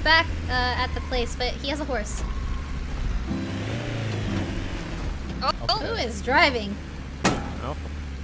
back at the place, but he has a horse. Oh. Who is driving? Oh.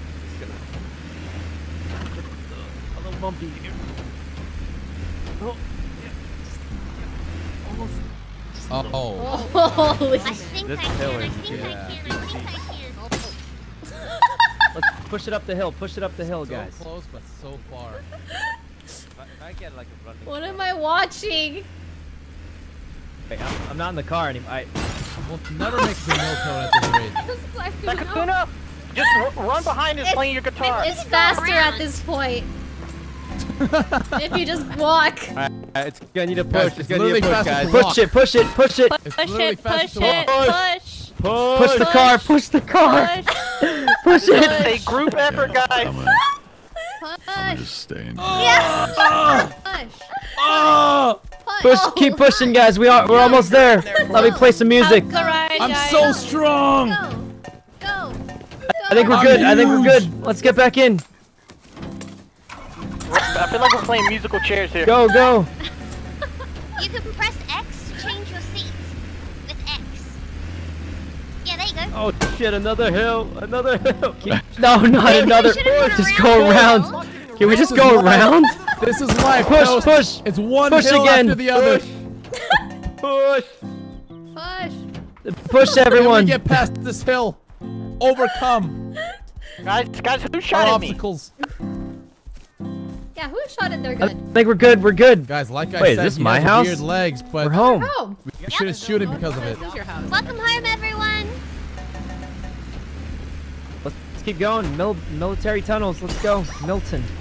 A little bumpy here. Oh. Yeah. Almost. Oh. Holy. I think This I can. hill I is think I just- can. I think I can. Let's push it up the hill. Push it up the hill, guys. So close, but so far. If I get like a running. What am I watching? Hey, I'm not in the car anymore. We'll never make the mill cone at this rate. Sakatuna, just run behind us playing your guitar. It's faster at this point. If you just walk. Alright, it's gonna need a push. Guys, it's it's gonna need a literally push, faster guys. to walk. Push it, push it, push it. It's Push literally it, faster push to it, walk. push. Push the car, push the car. Push it. It's a group effort, guys. Push. Just staying. Yes. Push. Oh! Push. Push, Oh. keep pushing, guys. We're almost there. Let me play some music. I'm so strong. Go. Go. I think we're good. I think we're good. Let's get back in. I feel like we're playing musical chairs here. Go, go. You can press X to change your seat with X. Yeah, there you go. Oh shit! Another hill. Another hill. No, not another. should've went Just around go the around. hill. Can we just This is go life. around? This is life. Push, Toast. push. It's one Push hill again. after the other. Push. Push. Push, Can we everyone. get past this hill? Overcome Guys, who our shot at me? obstacles. Yeah, who shot it there I good? think we're good. We're good. Guys, like I Wait, is said, this he my has house? weird legs, but We're home. Oh. we shouldn't shoot him because of it. Welcome home, everyone. Let's keep going. Military tunnels. Let's go. Milton.